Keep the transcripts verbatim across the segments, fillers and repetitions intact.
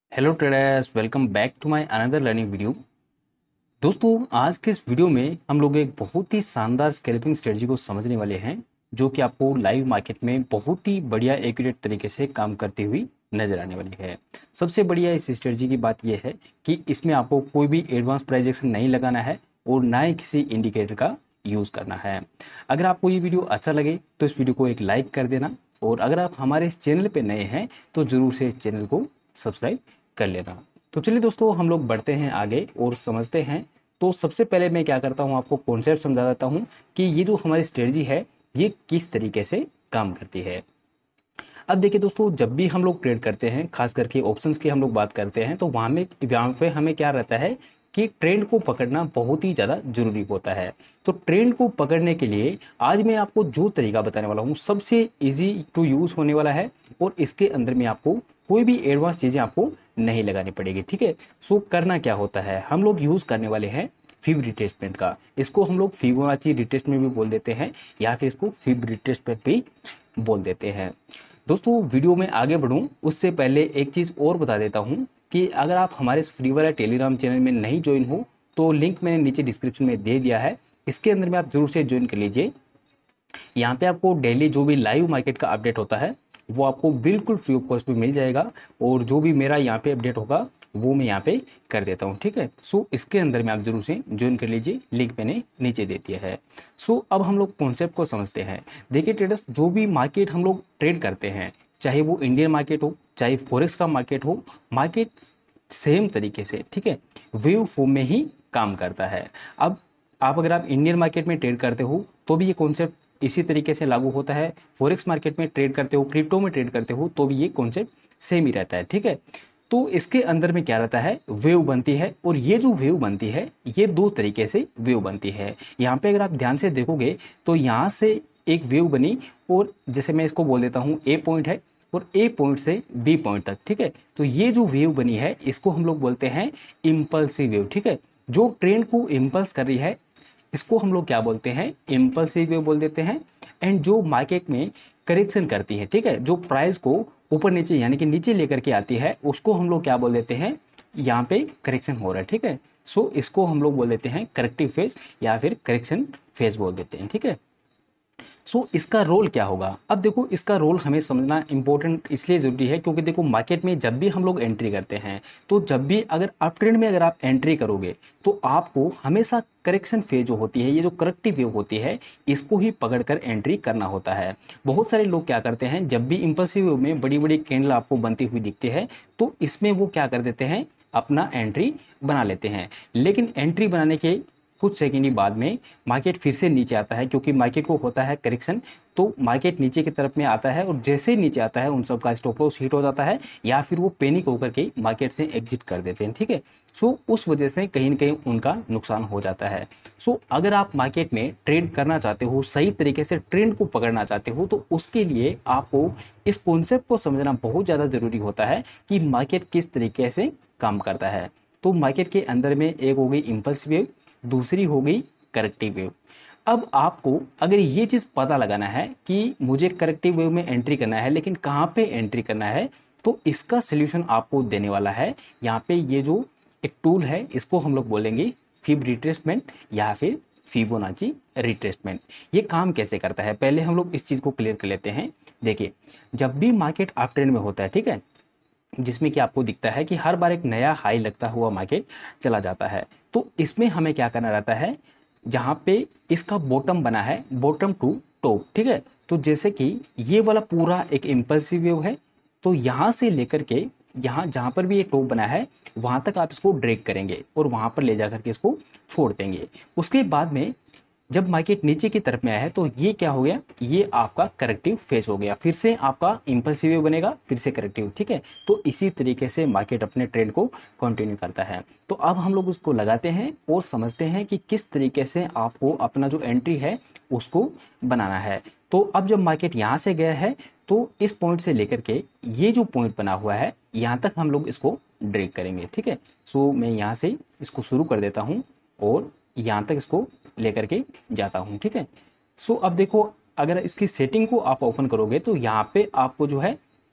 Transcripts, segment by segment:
Hello traders, welcome back to my another learning video. दोस्तों, आज के इस वीडियो में हम लोग एक बहुत ही शानदार स्कैल्पिंग स्ट्रेटजी को समझने वाले हैं, जो कि आपको लाइव मार्केट में बहुत ही बढ़िया एक्यूरेट तरीके से काम करती हुई नजर आने वाली है। सबसे बढ़िया इस स्ट्रेटजी की बात यह है कि इसमें आपको कोई भी एडवांस प्राइस एक्शन नहीं लगाना है और ना ही किसी इंडिकेटर का यूज़ करना है। अगर आपको ये वीडियो अच्छा लगे तो इस वीडियो को एक लाइक कर देना, और अगर आप हमारे इस चैनल पर नए हैं तो ज़रूर से इस चैनल को सब्सक्राइब कर लेना। तो चलिए दोस्तों, हम लोग बढ़ते हैं आगे और समझते हैं। तो सबसे पहले मैं क्या करता हूँ, आपको कॉन्सेप्ट समझा देता हूँ कि ये जो हमारी स्ट्रेटजी है ये किस तरीके से काम करती है। अब देखिए दोस्तों, जब भी हम लोग ट्रेड करते हैं, खास करके ऑप्शंस की हम लोग बात करते हैं, तो वहाँ में वहाँ पे हमें क्या रहता है कि ट्रेंड को पकड़ना बहुत ही ज़्यादा जरूरी होता है। तो ट्रेंड को पकड़ने के लिए आज मैं आपको जो तरीका बताने वाला हूँ सबसे इजी टू यूज़ होने वाला है, और इसके अंदर में आपको कोई भी एडवांस चीज़ें आपको नहीं लगानी पड़ेगी। ठीक है। सो करना क्या होता है, हम लोग यूज़ करने वाले हैं फिब रिट्रेसमेंट का। इसको हम लोग फिबोनाची रिट्रेसमेंट भी बोल देते हैं, या फिर इसको फिब रिट्रेसमेंट भी बोल देते हैं। दोस्तों, वीडियो में आगे बढ़ूं उससे पहले एक चीज़ और बता देता हूं कि अगर आप हमारे इस फ्री वाला टेलीग्राम चैनल में नहीं ज्वाइन हो तो लिंक मैंने नीचे डिस्क्रिप्शन में दे दिया है, इसके अंदर में आप जरूर से ज्वाइन कर लीजिए। यहाँ पे आपको डेली जो भी लाइव मार्केट का अपडेट होता है वो आपको बिल्कुल फ्री ऑफ कॉस्ट में मिल जाएगा, और जो भी मेरा यहाँ पे अपडेट होगा वो मैं यहाँ पे कर देता हूँ। ठीक है। सो इसके अंदर में आप जरूर से ज्वाइन कर लीजिए, लिंक मैंने नीचे दे दिया है। सो अब हम लोग कॉन्सेप्ट को समझते हैं। देखिए ट्रेडर्स, जो भी मार्केट हम लोग ट्रेड करते हैं, चाहे वो इंडियन मार्केट हो चाहे फॉरेक्स का मार्केट हो, मार्केट सेम तरीके से, ठीक है, वेव फॉर्म में ही काम करता है। अब आप अगर आप इंडियन मार्केट में ट्रेड करते हो तो भी ये कॉन्सेप्ट इसी तरीके से लागू होता है। फॉरेक्स मार्केट में ट्रेड करते हो, क्रिप्टो में ट्रेड करते हो, तो भी ये कॉन्सेप्ट सेम ही रहता है। ठीक है। तो इसके अंदर में क्या रहता है, वेव बनती है, और ये जो वेव बनती है ये दो तरीके से वेव बनती है। यहाँ पे अगर आप ध्यान से देखोगे तो यहाँ से एक वेव बनी, और जैसे मैं इसको बोल देता हूँ ए पॉइंट है, और ए पॉइंट से बी पॉइंट तक। ठीक है। तो ये जो वेव बनी है इसको हम लोग बोलते हैं इम्पल्सिव वेव। ठीक है। जो ट्रेंड को इम्पल्स कर रही है इसको हम लोग क्या बोलते हैं, इम्पल्सिव वेव बोल देते हैं। एंड जो मार्केट में करेक्शन करती है, ठीक है, जो प्राइस को ऊपर नीचे यानी कि नीचे लेकर के आती है, उसको हम लोग क्या बोल देते हैं, यहाँ पे करेक्शन हो रहा है। ठीक है। सो इसको हम लोग बोल देते हैं करेक्टिव फेज या फिर करेक्शन फेज बोल देते हैं। ठीक है। सो so, इसका रोल क्या होगा, अब देखो इसका रोल हमें समझना इंपॉर्टेंट इसलिए जरूरी है क्योंकि देखो मार्केट में जब भी हम लोग एंट्री करते हैं, तो जब भी अगर अप ट्रेंड में अगर आप एंट्री करोगे तो आपको हमेशा करेक्शन फेज जो होती है, ये जो करेक्टिव वेव होती है, इसको ही पकड़कर एंट्री करना होता है। बहुत सारे लोग क्या करते हैं, जब भी इंपल्सिव वेव में बड़ी बड़ी कैंडल आपको बनती हुई दिखती है तो इसमें वो क्या कर देते हैं, अपना एंट्री बना लेते हैं। लेकिन एंट्री बनाने के कुछ सेकंड ही बाद में मार्केट फिर से नीचे आता है, क्योंकि मार्केट को होता है करेक्शन, तो मार्केट नीचे की तरफ में आता है, और जैसे ही नीचे आता है उन सब का स्टॉप लॉस हिट हो जाता है, या फिर वो पैनिक होकर के मार्केट से एग्जिट कर देते हैं। ठीक है। सो उस वजह से कहीं ना कहीं उनका नुकसान हो जाता है। सो अगर आप मार्केट में ट्रेड करना चाहते हो, सही तरीके से ट्रेंड को पकड़ना चाहते हो, तो उसके लिए आपको इस कॉन्सेप्ट को समझना बहुत ज़्यादा जरूरी होता है कि मार्केट किस तरीके से काम करता है। तो मार्केट के अंदर में एक हो गई इम्पल्स वेव, दूसरी हो गई करेक्टिव वेव। अब आपको अगर ये चीज़ पता लगाना है कि मुझे करेक्टिव वेव में एंट्री करना है, लेकिन कहाँ पे एंट्री करना है, तो इसका सोल्यूशन आपको देने वाला है यहाँ पे ये जो एक टूल है, इसको हम लोग बोलेंगे फिब रिट्रेसमेंट या फिर फिबोनाची रिट्रेसमेंट। ये काम कैसे करता है, पहले हम लोग इस चीज़ को क्लियर कर लेते हैं। देखिए, जब भी मार्केट अप ट्रेंड में होता है, ठीक है, जिसमें कि आपको दिखता है कि हर बार एक नया हाई लगता हुआ मार्केट चला जाता है, तो इसमें हमें क्या करना रहता है, जहाँ पे इसका बॉटम बना है, बॉटम टू टॉप, ठीक है, तो जैसे कि ये वाला पूरा एक इम्पल्सिव वेव है, तो यहाँ से लेकर के यहाँ जहाँ पर भी ये टॉप बना है वहाँ तक आप इसको ड्रैग करेंगे और वहाँ पर ले जा करके इसको छोड़ देंगे। उसके बाद में जब मार्केट नीचे की तरफ में आया है तो ये क्या हो गया, ये आपका करेक्टिव फेज हो गया, फिर से आपका इम्पल्सिव बनेगा, फिर से करेक्टिव। ठीक है। तो इसी तरीके से मार्केट अपने ट्रेंड को कंटिन्यू करता है। तो अब हम लोग उसको लगाते हैं और समझते हैं कि किस तरीके से आपको अपना जो एंट्री है उसको बनाना है। तो अब जब मार्केट यहाँ से गया है तो इस पॉइंट से लेकर के ये जो पॉइंट बना हुआ है यहाँ तक हम लोग इसको ड्रैग करेंगे। ठीक है। सो मैं यहाँ से इसको शुरू कर देता हूँ और यहाँ तक इसको लेकर के जाता हूँ। ठीक है। सो अब देखो, अगर इसकी सेटिंग को आप ओपन करोगे तो यहाँ पे आपको जो है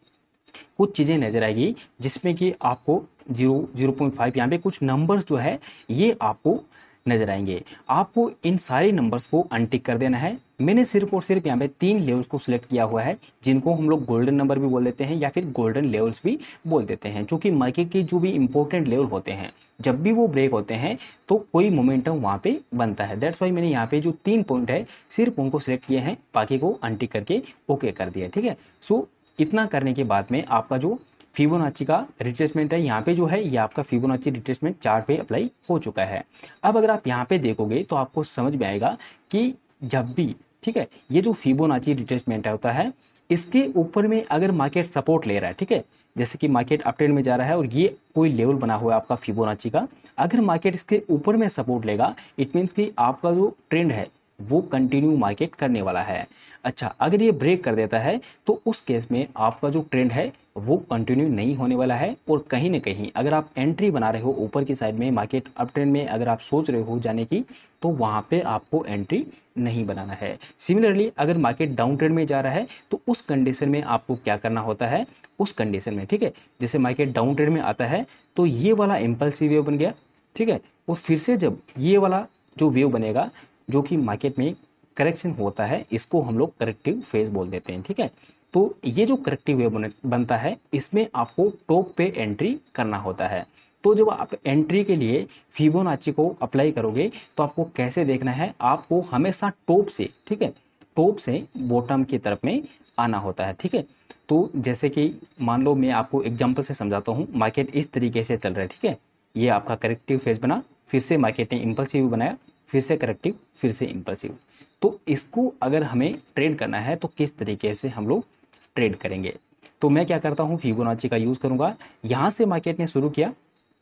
कुछ चीज़ें नजर आएगी जिसमें कि आपको जीरो जीरो पॉइंट फाइव यहाँ पे कुछ नंबर्स जो है ये आपको नजर आएंगे। आपको इन सारे नंबर्स को अनटिक कर देना है। मैंने सिर्फ और सिर्फ यहाँ पे तीन लेवल्स को सिलेक्ट किया हुआ है जिनको हम लोग गोल्डन नंबर भी बोल देते हैं या फिर गोल्डन लेवल्स भी बोल देते हैं, जो कि मार्केट के जो भी इंपॉर्टेंट लेवल होते हैं जब भी वो ब्रेक होते हैं तो कोई मोमेंटम वहाँ पे बनता है। दैट्स वाई मैंने यहाँ पे जो तीन पॉइंट है सिर्फ उनको सिलेक्ट किए हैं, बाकी को अनटिक करके ओके कर दिया। ठीक है, सो इतना करने के बाद में आपका जो फिबोनाची का रिट्रेसमेंट है यहाँ पे जो है ये आपका फिबोनाची रिट्रेसमेंट चार्ट पे अप्लाई हो चुका है। अब अगर आप यहाँ पे देखोगे तो आपको समझ में आएगा कि जब भी, ठीक है, ये जो फिबोनाची रिट्रेसमेंट होता है इसके ऊपर में अगर मार्केट सपोर्ट ले रहा है, ठीक है, जैसे कि मार्केट अप ट्रेंड में जा रहा है और ये कोई लेवल बना हुआ है आपका फिबोनाची का, अगर मार्केट इसके ऊपर में सपोर्ट लेगा इट मीन्स कि आपका जो ट्रेंड है वो कंटिन्यू मार्केट करने वाला है। अच्छा, अगर ये ब्रेक कर देता है तो उस केस में आपका जो ट्रेंड है वो कंटिन्यू नहीं होने वाला है और कहीं ना कहीं अगर आप एंट्री बना रहे हो ऊपर की साइड में मार्केट अप ट्रेंड में, अगर आप सोच रहे हो जाने की, तो वहां पे आपको एंट्री नहीं बनाना है। सिमिलरली अगर मार्केट डाउन ट्रेंड में जा रहा है तो उस कंडीशन में आपको क्या करना होता है, उस कंडीशन में, ठीक है, जैसे मार्केट डाउन ट्रेंड में आता है तो ये वाला इम्पल्सिव वेव बन गया, ठीक है, और फिर से जब ये वाला जो वेव बनेगा जो कि मार्केट में करेक्शन होता है इसको हम लोग करेक्टिव फेज बोल देते हैं। ठीक है, तो ये जो करेक्टिव वेव बनता है इसमें आपको टॉप पे एंट्री करना होता है। तो जब आप एंट्री के लिए फिबोनाची को अप्लाई करोगे तो आपको कैसे देखना है, आपको हमेशा टॉप से, ठीक है, टॉप से बॉटम की तरफ में आना होता है। ठीक है, तो जैसे कि मान लो मैं आपको एग्जांपल से समझाता हूँ, मार्केट इस तरीके से चल रहा है, ठीक है, ये आपका करेक्टिव फेज बना, फिर से मार्केट ने इम्पल्सिव बनाया, फिर से करेक्टिव, फिर से इम्पल्सिव। तो इसको अगर हमें ट्रेड करना है तो किस तरीके से हम लोग ट्रेड करेंगे, तो मैं क्या करता हूं, फिबोनाची का यूज करूंगा। यहां से मार्केट ने शुरू किया,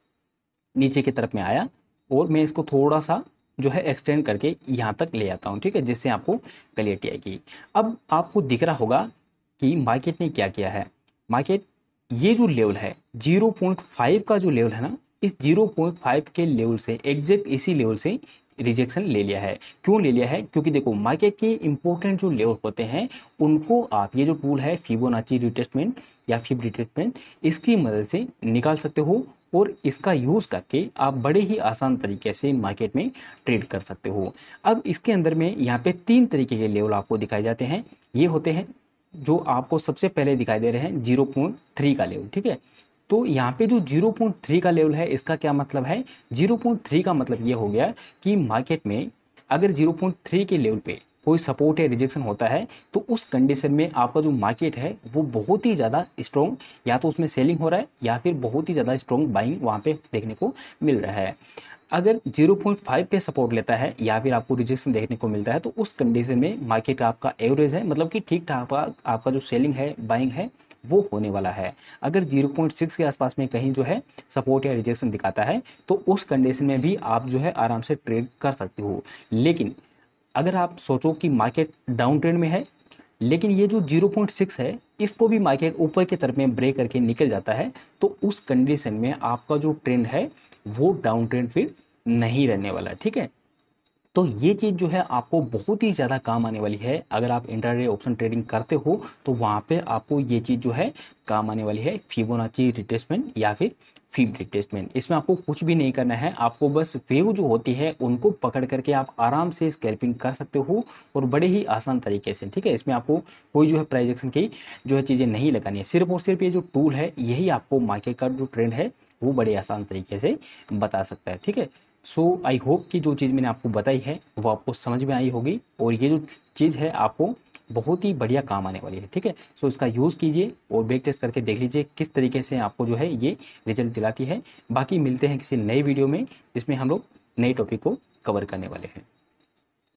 नीचे की तरफ में आया और मैं इसको थोड़ा सा जो है एक्सटेंड करके यहां तक ले आता हूं, ठीक है, जिससे आपको क्लियरिटी आएगी। अब आपको दिख रहा होगा कि मार्केट ने क्या किया है, मार्केट ये जो लेवल है जीरो पॉइंट फाइव का जो लेवल है ना, इस जीरो पॉइंट फाइव के लेवल से एग्जैक्ट इसी लेवल से रिजेक्शन ले लिया है। क्यों ले लिया है, क्योंकि देखो मार्केट के इंपॉर्टेंट जो लेवल होते हैं उनको आप ये जो टूल है फिबोनाची रिट्रेसमेंट या फिब रिट्रेसमेंट, इसकी मदद से निकाल सकते हो और इसका यूज करके आप बड़े ही आसान तरीके से मार्केट में ट्रेड कर सकते हो। अब इसके अंदर में यहाँ पे तीन तरीके के लेवल आपको दिखाए जाते हैं। ये होते हैं जो आपको सबसे पहले दिखाई दे रहे हैं जीरो पॉइंट थ्री का लेवल, ठीक है, तो यहाँ पे जो जीरो पॉइंट थ्री का लेवल है इसका क्या मतलब है, जीरो पॉइंट थ्री का मतलब ये हो गया कि मार्केट में अगर जीरो पॉइंट थ्री के लेवल पे कोई सपोर्ट या रिजेक्शन होता है तो उस कंडीशन में आपका जो मार्केट है वो बहुत ही ज़्यादा स्ट्रॉन्ग, या तो उसमें सेलिंग हो रहा है या फिर बहुत ही ज़्यादा स्ट्रॉन्ग बाइंग वहाँ पे देखने को मिल रहा है। अगर जीरो पॉइंट फाइव पे सपोर्ट लेता है या फिर आपको रिजेक्शन देखने को मिलता है तो उस कंडीशन में मार्केट आपका एवरेज है, मतलब कि ठीक ठाक आपका जो सेलिंग है, बाइंग है, वो होने वाला है। अगर जीरो पॉइंट सिक्स के आसपास में कहीं जो है सपोर्ट या रिजेक्शन दिखाता है तो उस कंडीशन में भी आप जो है आराम से ट्रेड कर सकते हो। लेकिन अगर आप सोचो कि मार्केट डाउन ट्रेंड में है लेकिन ये जो जीरो पॉइंट सिक्स है इसको भी मार्केट ऊपर की तरफ में ब्रेक करके निकल जाता है तो उस कंडीशन में आपका जो ट्रेंड है वो डाउन ट्रेंड फिर नहीं रहने वाला, ठीक है। तो ये चीज़ जो है आपको बहुत ही ज़्यादा काम आने वाली है। अगर आप इंट्राडे ऑप्शन ट्रेडिंग करते हो तो वहाँ पे आपको ये चीज़ जो है काम आने वाली है, फिबोनाची रिट्रेसमेंट या फिर फिब रिट्रेसमेंट। इसमें आपको कुछ भी नहीं करना है, आपको बस वेव जो होती है उनको पकड़ करके आप आराम से स्कैल्पिंग कर सकते हो और बड़े ही आसान तरीके से, ठीक है। इसमें आपको कोई जो है प्राइजेक्शन की जो है चीज़ें नहीं लगानी है, सिर्फ और सिर्फ ये जो टूल है यही आपको मार्केट का जो ट्रेंड है वो बड़े आसान तरीके से बता सकता है, ठीक है। सो आई होप कि जो चीज़ मैंने आपको बताई है वो आपको समझ में आई होगी और ये जो चीज़ है आपको बहुत ही बढ़िया काम आने वाली है, ठीक है। सो इसका यूज़ कीजिए और बैक टेस्ट करके देख लीजिए किस तरीके से आपको जो है ये रिजल्ट दिलाती है। बाकी मिलते हैं किसी नए वीडियो में जिसमें हम लोग नए टॉपिक को कवर करने वाले हैं।